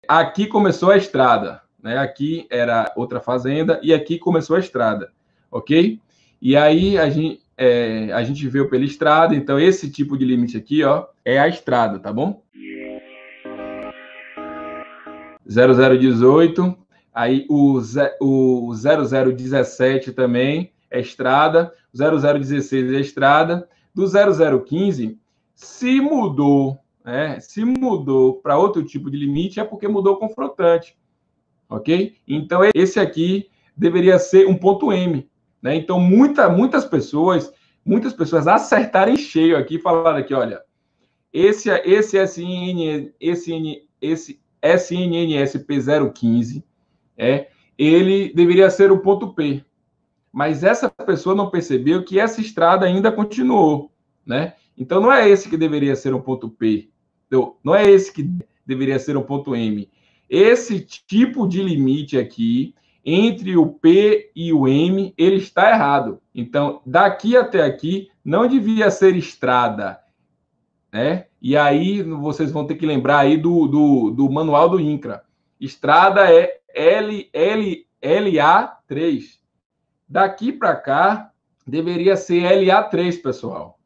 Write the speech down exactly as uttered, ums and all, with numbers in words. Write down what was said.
aqui começou a estrada, né? Aqui era outra fazenda e aqui começou a estrada, ok? E aí a gente, é, a gente veio pela estrada, então esse tipo de limite aqui, ó, é a estrada, tá bom? zero zero dezoito, aí o, o zero zero dezessete também é estrada, o zero zero dezesseis é estrada, do zero zero quinze, se mudou, né, se mudou para outro tipo de limite, é porque mudou o confrontante, ok? Então, esse aqui deveria ser um ponto M, né? Então, muita, muitas pessoas, muitas pessoas acertaram em cheio aqui, falaram aqui, olha, esse, esse S N, esse, esse S N N S P zero quinze, é, ele deveria ser o ponto P. Mas essa pessoa não percebeu que essa estrada ainda continuou, né? Então, não é esse que deveria ser um ponto P. Não, não é esse que deveria ser um ponto M. Esse tipo de limite aqui, entre o P e o M, ele está errado. Então, daqui até aqui, não devia ser estrada, né? E aí, vocês vão ter que lembrar aí do, do, do manual do INCRA. Estrada é L, L, L A três. Daqui para cá, deveria ser L A três, pessoal.